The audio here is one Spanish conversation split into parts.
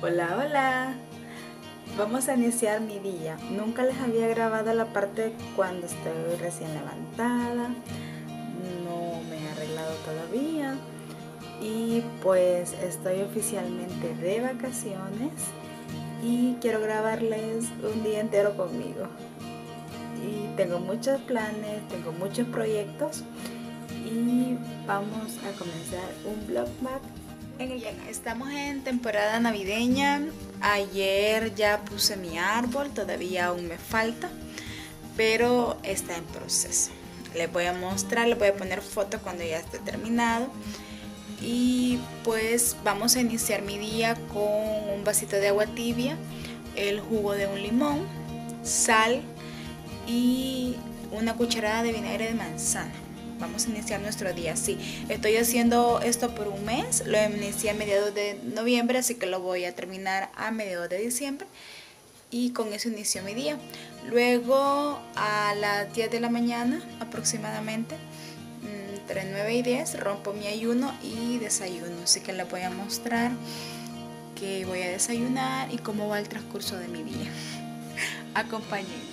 Hola, hola. Vamos a iniciar mi día. Nunca les había grabado la parte cuando estoy recién levantada. No me he arreglado todavía. Y pues estoy oficialmente de vacaciones y quiero grabarles un día entero conmigo. Y tengo muchos planes, tengo muchos proyectos y vamos a comenzar un vlogmas en el canal. Estamos en temporada navideña. Ayer ya puse mi árbol, todavía aún me falta, pero está en proceso. Les voy a mostrar, les voy a poner fotos cuando ya esté terminado. Y pues vamos a iniciar mi día con un vasito de agua tibia, el jugo de un limón, sal y una cucharada de vinagre de manzana. Vamos a iniciar nuestro día así. Estoy haciendo esto por un mes. Lo inicié a mediados de noviembre, así que lo voy a terminar a mediados de diciembre. Y con eso inició mi día. Luego a las 10 de la mañana aproximadamente, entre 9 y 10, rompo mi ayuno y desayuno. Así que les voy a mostrar que voy a desayunar y cómo va el transcurso de mi día. Acompáñenme.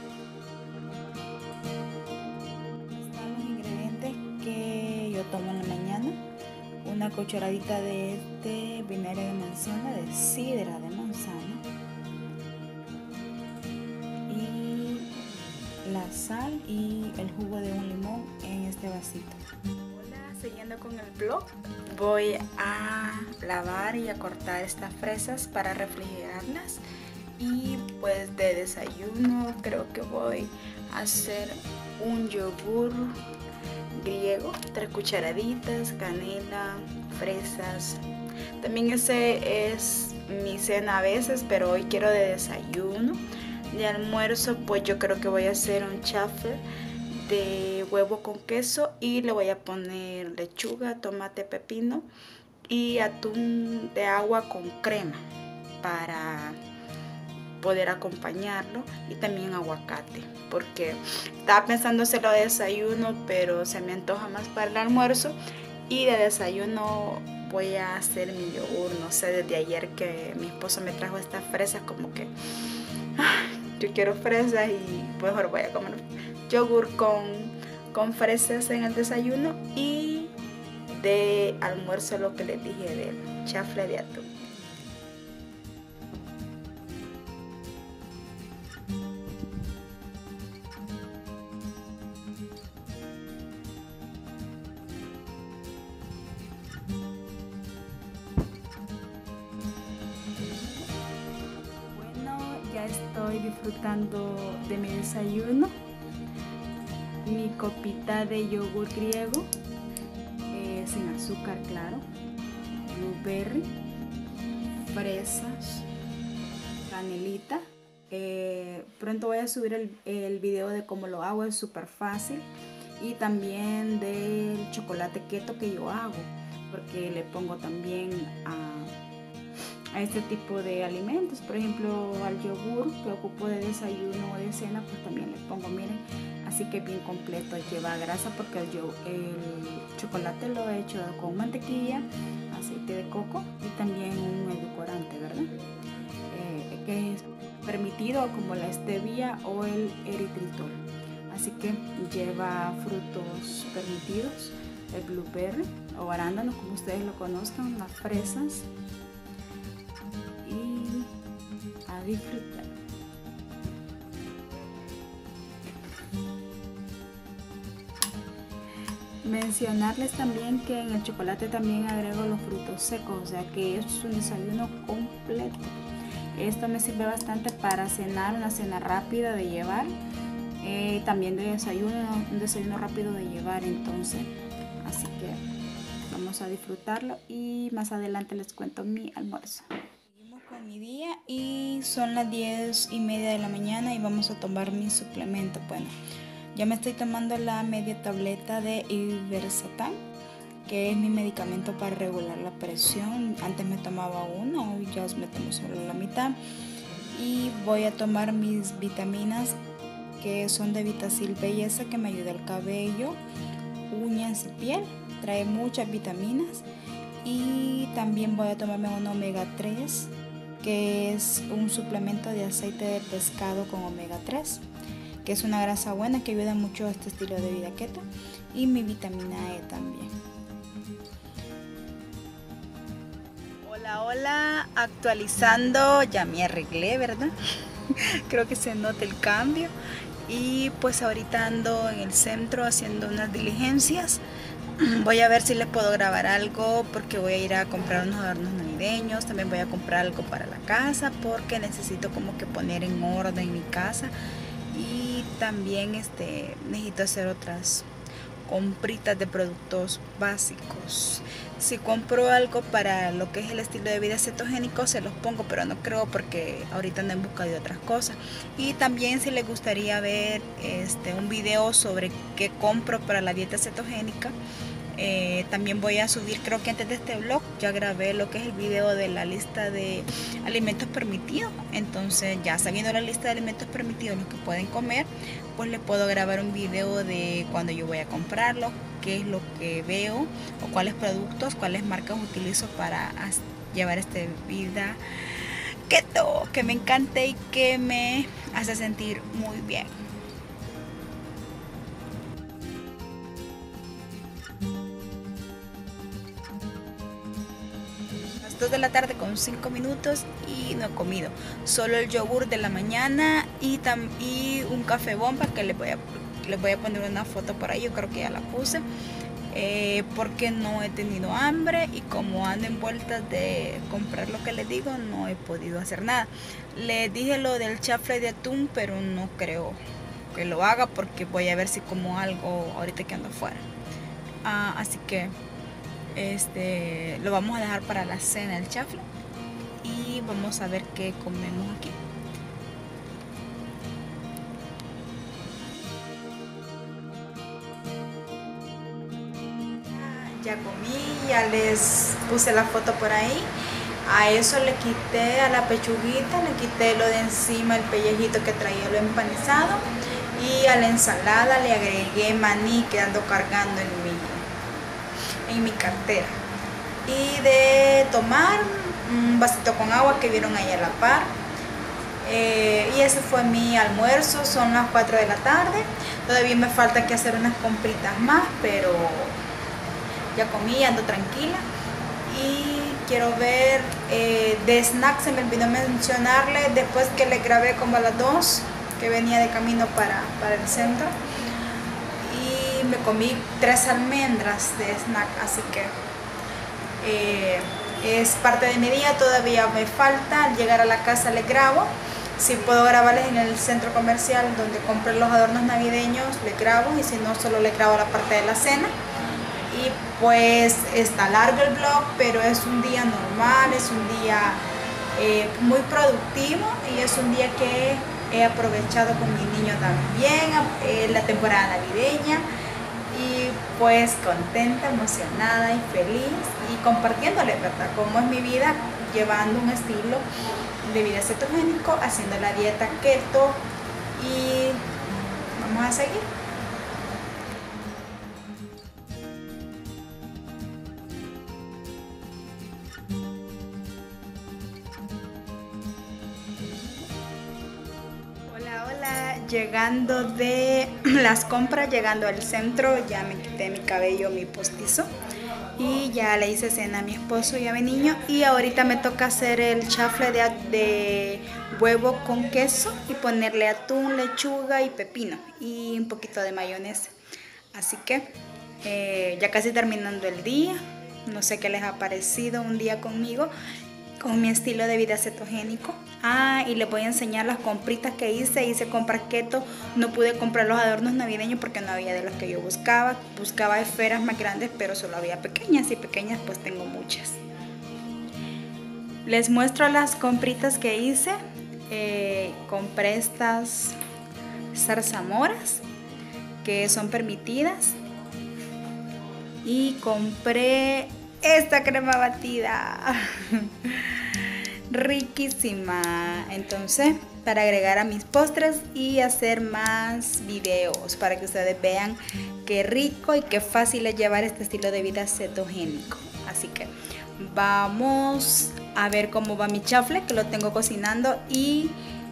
Que yo tomo en la mañana: una cucharadita de este vinagre de manzana, de sidra de manzana, y la sal y el jugo de un limón en este vasito. Hola, siguiendo con el vlog, voy a lavar y a cortar estas fresas para refrigerarlas. Y pues de desayuno creo que voy a hacer un yogur griego, 3 cucharaditas, canela, fresas. También ese es mi cena a veces, pero hoy quiero de desayuno. De almuerzo pues yo creo que voy a hacer un chaffle de huevo con queso y le voy a poner lechuga, tomate, pepino y atún de agua con crema para poder acompañarlo, y también aguacate, porque estaba pensando hacerlo de desayuno pero se me antoja más para el almuerzo. Y de desayuno voy a hacer mi yogur. No sé, desde ayer que mi esposo me trajo estas fresas, como que yo quiero fresas y pues ahora voy a comer yogur con fresas en el desayuno. Y de almuerzo lo que les dije del chafle de atún. Ya estoy disfrutando de mi desayuno, mi copita de yogur griego, sin azúcar, claro, blueberry, fresas, canelita. Pronto voy a subir el video de cómo lo hago, es súper fácil, y también del chocolate keto que yo hago, porque le pongo también a este tipo de alimentos. Por ejemplo, al yogur que ocupo de desayuno o de cena, pues también le pongo, miren, así que bien completo. Lleva grasa porque el chocolate lo he hecho con mantequilla, aceite de coco y también un edulcorante, ¿verdad? Que es permitido, como la stevia o el eritritol. Así que lleva frutos permitidos, el blueberry o arándano, como ustedes lo conozcan, las fresas, y a disfrutar. Mencionarles también que en el chocolate también agrego los frutos secos, o sea que es un desayuno completo. Esto me sirve bastante para cenar, una cena rápida de llevar, también de desayuno, un desayuno rápido de llevar. Entonces, así que vamos a disfrutarlo y más adelante les cuento mi almuerzo. Seguimos con mi día y son las 10:30 de la mañana y vamos a tomar mi suplemento. Bueno, ya me estoy tomando la media tableta de Ibercetam, que es mi medicamento para regular la presión. Antes me tomaba uno, hoy ya me tomo solo la mitad. Y voy a tomar mis vitaminas, que son de Vitacil Belleza, que me ayuda al cabello, uñas y piel. Trae muchas vitaminas. Y también voy a tomarme un omega 3 que es un suplemento de aceite de pescado con omega 3, que es una grasa buena que ayuda mucho a este estilo de vida keto, y mi vitamina E también. Hola, actualizando, ya me arreglé, ¿verdad? Creo que se nota el cambio. Y pues ahorita ando en el centro haciendo unas diligencias. Voy a ver si les puedo grabar algo porque voy a ir a comprar unos adornos navideños. También voy a comprar algo para la casa porque necesito como que poner en orden mi casa. Y también necesito hacer otras compritas de productos básicos. Si compro algo para lo que es el estilo de vida cetogénico, se los pongo, pero no creo porque ahorita ando en busca de otras cosas. Y también si les gustaría ver un video sobre qué compro para la dieta cetogénica, también voy a subir, creo que antes de este vlog ya grabé lo que es el video de la lista de alimentos permitidos. Entonces, ya sabiendo la lista de alimentos permitidos, los que pueden comer, pues les puedo grabar un video de cuando yo voy a comprarlo, qué es lo que veo o cuáles productos, cuáles marcas utilizo para llevar esta vida keto que me encanta y que me hace sentir muy bien. Las 2 de la tarde con 5 minutos y no he comido, solo el yogur de la mañana y un café bomba que les voy a poner una foto por ahí, yo creo que ya la puse, porque no he tenido hambre y como ando en vueltas de comprar lo que les digo, no he podido hacer nada. Les dije lo del chafle de atún, pero no creo que lo haga porque voy a ver si como algo ahorita que ando afuera. Así que lo vamos a dejar para la cena, el chafle, y vamos a ver qué comemos aquí. Ya comí, ya les puse la foto por ahí. A eso le quité, a la pechuguita, le quité lo de encima, el pellejito que traía lo empanizado, y a la ensalada le agregué maní que ando cargando en mi cartera. Y de tomar un vasito con agua que vieron ahí a la par. Y ese fue mi almuerzo. Son las 4 de la tarde. Todavía me falta que hacer unas compritas más, pero ya comí, ando tranquila. Y quiero ver de snack, se me olvidó mencionarle después que le grabé como a las 2 que venía de camino para el centro, y me comí 3 almendras de snack, así que es parte de mi día. Todavía me falta, al llegar a la casa les grabo. Si puedo grabarles en el centro comercial donde compré los adornos navideños, les grabo, y si no, solo les grabo la parte de la cena. Y pues está largo el vlog, pero es un día normal, es un día muy productivo, y es un día que he aprovechado con mi niño también, la temporada navideña, y pues contenta, emocionada y feliz, y compartiéndole, ¿verdad?, cómo es mi vida, llevando un estilo de vida cetogénico, haciendo la dieta keto, y vamos a seguir. Llegando de las compras, llegando al centro, ya me quité mi cabello, mi postizo, y ya le hice cena a mi esposo y a mi niño. Y ahorita me toca hacer el chafle de huevo con queso y ponerle atún, lechuga y pepino y un poquito de mayonesa. Así que ya casi terminando el día. No sé qué les ha parecido un día conmigo, con mi estilo de vida cetogénico. Y les voy a enseñar las compritas que hice compras keto. No pude comprar los adornos navideños porque no había de los que yo buscaba esferas más grandes, pero solo había pequeñas, y pequeñas pues tengo muchas. Les muestro las compritas que hice. Compré estas zarzamoras que son permitidas, y compré esta crema batida riquísima. Entonces, para agregar a mis postres y hacer más videos para que ustedes vean qué rico y qué fácil es llevar este estilo de vida cetogénico. Así que vamos a ver cómo va mi chafle, que lo tengo cocinando y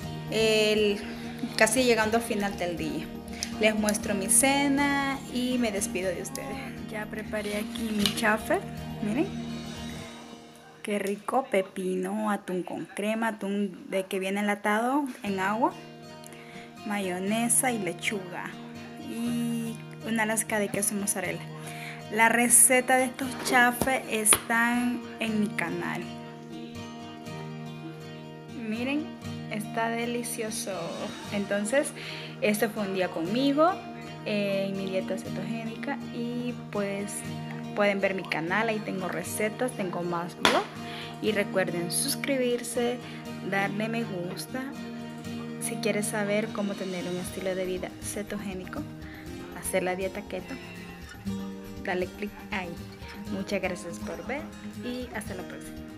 casi llegando al final del día. Les muestro mi cena y me despido de ustedes. Ya preparé aquí mi chafle, miren. Qué rico, pepino, atún con crema, atún de que viene enlatado en agua, mayonesa y lechuga y una lasca de queso mozzarella. La receta de estos chafles están en mi canal. Miren, está delicioso. Entonces, este fue un día conmigo en mi dieta cetogénica y pues pueden ver mi canal, ahí tengo recetas, tengo más blog y recuerden suscribirse, darle me gusta. Si quieres saber cómo tener un estilo de vida cetogénico, hacer la dieta keto, dale click ahí. Muchas gracias por ver y hasta la próxima.